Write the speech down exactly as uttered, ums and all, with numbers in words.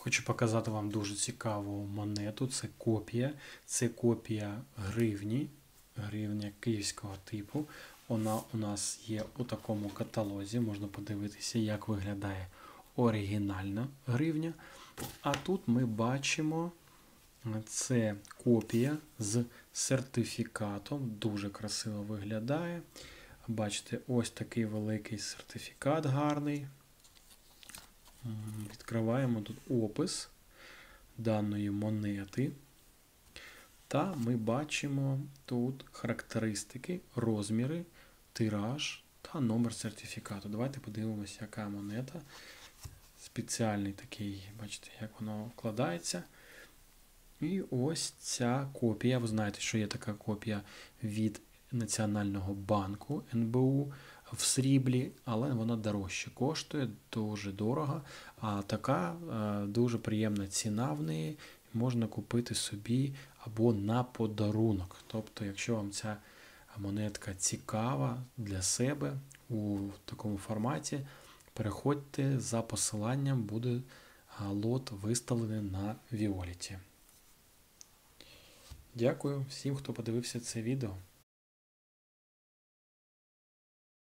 Хочу показати вам дуже цікаву монету. Це копія. Це копія гривні, гривня київського типу. Вона у нас є у такому каталозі. Можна подивитися, як виглядає оригінальна гривня. А тут ми бачимо, це копія з сертифікатом. Дуже красиво виглядає. Бачите, ось такий великий сертифікат гарний. Відкриваємо тут опис даної монети. Та ми бачимо тут характеристики, розміри, тираж та номер сертифікату. Давайте подивимося, яка монета. Спеціальний такий, бачите, як воно вкладається. І ось ця копія. Ви знаєте, що є така копія від Національного банку ен бе у в сріблі, але вона дорожче коштує, дуже дорого. А така дуже приємна ціна в неї, можна купити собі або на подарунок. Тобто, якщо вам ця монетка цікава для себе у такому форматі, переходьте за посиланням, буде лот виставлений на Віоліті. Дякую всім, хто подивився це відео.